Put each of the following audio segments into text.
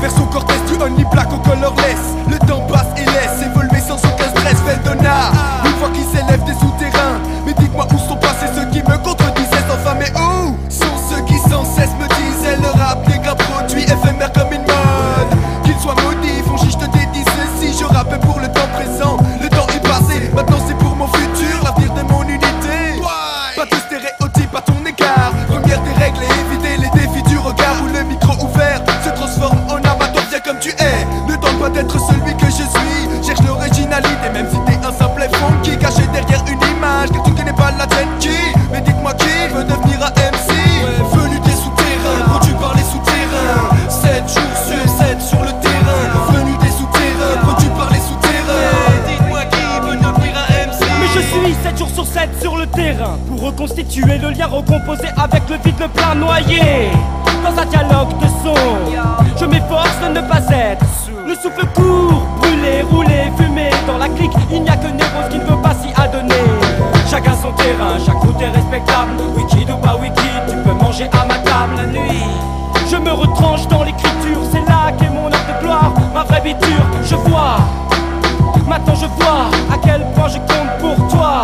Version Cortez du Only Black au colorless. Le temps passe et laisse évoluer sans aucun stress. Feldona, une fois qu'ils s'élèvent des souterrains. Mais dites-moi où sont passés ceux qui me contredisaient sans fin. Mais où sont ceux qui sans cesse me disaient le rap n'est qu'un produit éphémère comme une mode. Qu'ils soient maudits, font chiche, je te dédie ceci. Je rappe pour le temps présent, le temps est passé. Maintenant c'est pour mon futur, l'avenir de mon unité. Pas de stéréotypes à ton écart. Première des règles et éviter les défis du regard. Où le micro ouvert se transforme en amateur. Viens comme tu es, ne tente pas d'être celui que je suis. Cherche l'originalité, même si t'es un simple funky caché derrière une image que tu connais pas la tienne. Qui, mais dites-moi qui veut devenir un MC. Venu des souterrains, produit par les souterrains. 7 jours sur 7 sur le terrain. Venu des souterrains, produit par les souterrains. Dites-moi qui veut devenir un MC. Mais je suis 7 jours sur 7 sur le terrain pour reconstituer le lien, recomposé avec le vide, le plein noyé dans un dialogue de son. Je m'efforce de ne pas être le souffle court, brûlé, roulé, fumé dans la clique. Il n'y a que Névrose qui ne veut pas s'y adonner. Chacun son terrain, chaque route est respectable. Wiki ou pas wiki, tu peux manger à ma table la nuit. Je me retranche dans l'écriture, c'est là qu'est mon art de gloire. Ma vraie vie dure, je vois. Maintenant je vois à quel point je compte pour toi.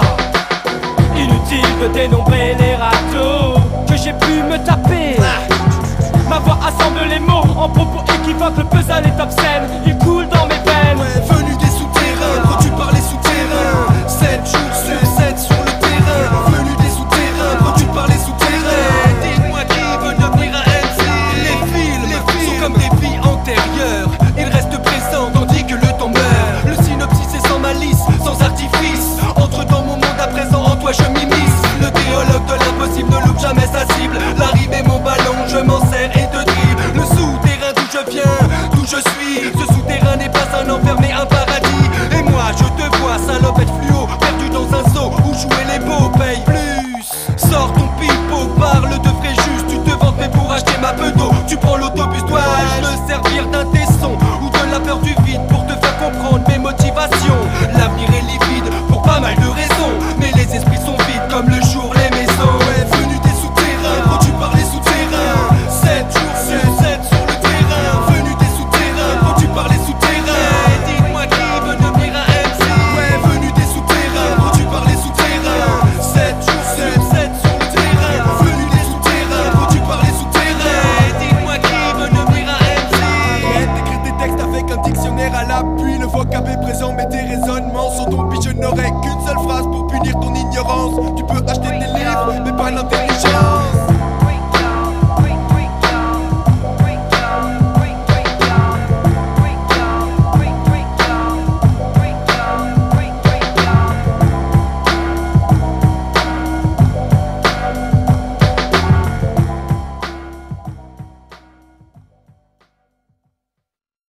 Inutile de dénombrer les râteaux que j'ai pu me taper. Ma voix assemble les mots en propos équivoques. Le puzzle est obscène, il coule dans mes veines. Venu des souterrains, produit par les souterrains. 7 jours sur 7 sur le terrain. Venu des souterrains, produit par les souterrains. Dites-moi qui veut devenir un MC. Les films sont comme des vies antérieures. Ils restent présents tandis que le temps meurt. Le synopsis est sans malice, sans artifice. Entre dans mon monde à présent, en toi je m'immisce. Le théologue de l'impossible ne loupe jamais sa cible. La rime est mon ballon, je m'en sers et te dribble. Le souterrain d'où je viens, d'où je suis. Ce souterrain n'est pas un enfer mais un paradis. Et moi je te vois, salopette fluo, perdu dans un seau où jouer les beaux paye plus. Sors ton pipeau, parle de frais justes. Tu te vantes mais pour acheter ma peau. Tu prends l'autobus, dois-je me servir d'un tesson ou de la peur du vide pour te faire comprendre mes motivations. L'avenir est livide pour pas mal de raisons, mais les esprits sont vides comme le jour les maisons. Venu des souterrains, produit par les souterrains. 7 jours sur 7 sur le terrain. Venu des souterrains, produit par les souterrains. Dites-moi qui veut devenir un MC. Venu des souterrains, produit par les souterrains. 7 jours sur 7 sur le terrain. Venu des souterrains, produit par les souterrains. Dites-moi qui veut devenir un MC. Écrire des textes avec un dictionnaire à l'appui. Le vocab est présent mais tes raisonnements sont ton je n'aurai qu'une seule phrase pour punir ton ignorance. Tu peux acheter des livres mais pas l'intérêt